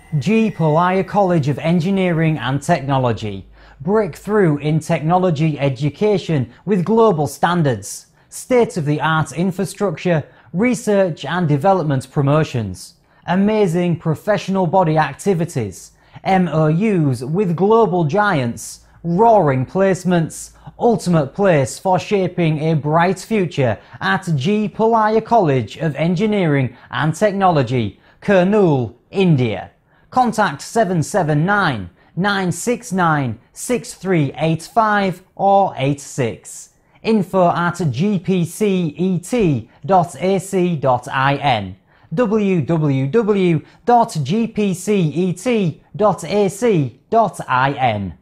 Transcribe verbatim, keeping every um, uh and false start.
PULLAIAH College of Engineering and Technology. Breakthrough in technology education with global standards, state-of-the-art infrastructure, research and development promotions, amazing professional body activities, M O Us with global giants, roaring placements, ultimate place for shaping a bright future at PULLAIAH College of Engineering and Technology, Kurnool, India. Contact seven seven nine, nine six nine, six three eight five or eight six. Info at g p c e t dot a c dot i n. w w w dot g p c e t dot a c dot i n